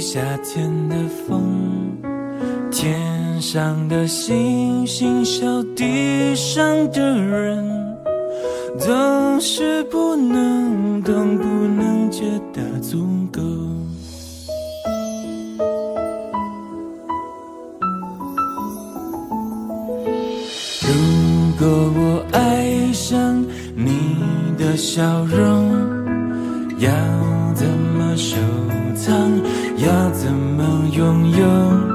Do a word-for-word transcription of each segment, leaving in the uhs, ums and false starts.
夏天的风，天上的星星笑地上的人，总是不能懂，不能觉得足够。如果我爱上你的笑容，要怎么收藏，要怎么拥有？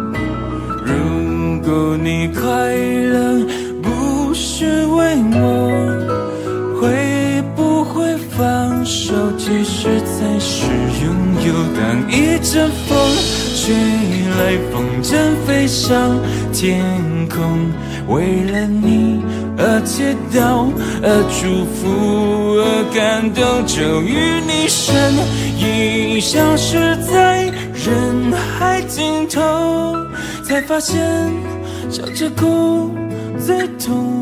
如果你快乐不是为我，会不会放手，其实才是拥有？当一阵风吹来，风筝飞上天空，为了你而祈祷，而祝福，而感动，终于你身影消失在人海尽头，才发现笑着哭最痛。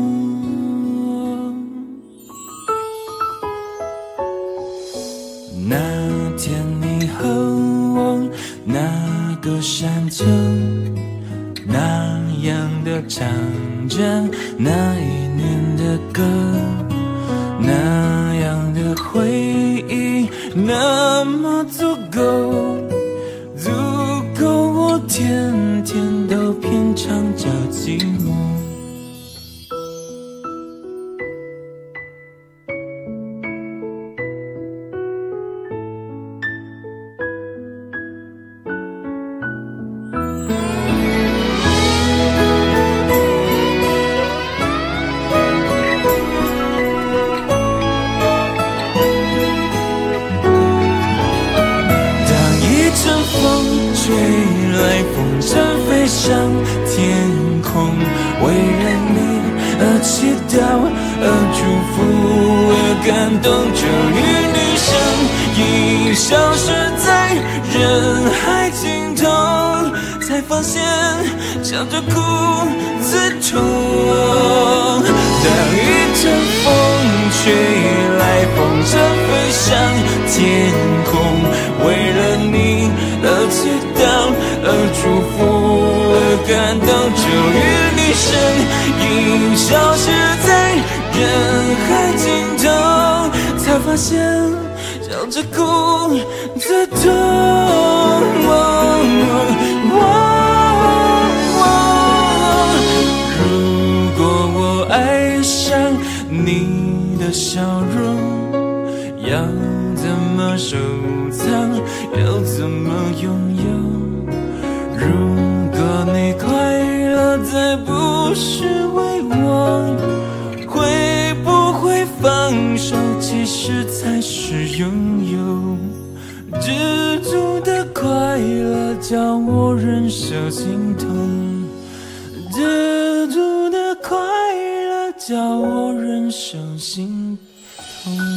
那天你和我那个山丘，那样的唱着那一年的歌，那样的回忆那么足够，足够我天天都品尝着寂寞。吹来，风筝飞上天空，为了你而祈祷，而祝福，而感动，终于你身影消失在人海尽头，才发现笑着哭最痛。当一阵风吹来，风筝飞上天空，为了你而祈祷，而祝福，而感动，终于你身影消失在人海尽头，才发现笑着哭最痛。如果我爱上你的笑容，要怎么收藏，要怎么拥有？如果你快乐再不是为我，会不会放手，其实才是拥有？知足的快乐叫我忍受心痛，知足的快乐叫我忍受心痛。